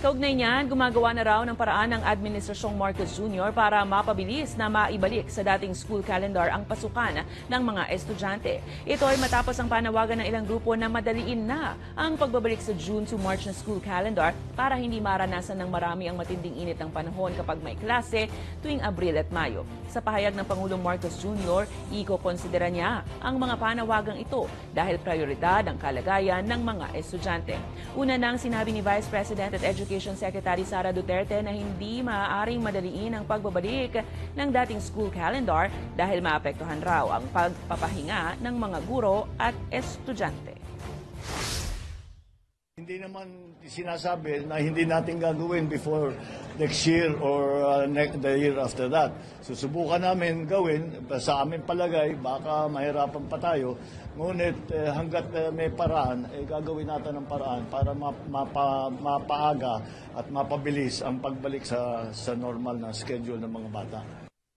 Kaugnay niyan, gumagawa na raw ng paraan ng Administrasyong Marcos Jr. para mapabilis na maibalik sa dating school calendar ang pasukan ng mga estudyante. Ito ay matapos ang panawagan ng ilang grupo na madaliin na ang pagbabalik sa June to March na school calendar para hindi maranasan ng marami ang matinding init ng panahon kapag may klase tuwing Abril at Mayo. Sa pahayag ng Pangulong Marcos Jr., iko-konsidera niya ang mga panawagang ito dahil prioridad ang kalagayan ng mga estudyante. Una nang sinabi ni Vice President at Education Secretary Sara Duterte na hindi maaaring madaliin ang pagbabalik ng dating school calendar dahil maapektuhan raw ang pagpapahinga ng mga guro at estudyante. Hindi naman sinasabi na hindi natin gagawin before next year or the year after that. Susubukan namin gawin, sa aming palagay, baka mahirapan pa tayo. Ngunit hanggat may paraan, gagawin natin ng paraan para mapaaga at mapabilis ang pagbalik sa normal na schedule ng mga bata.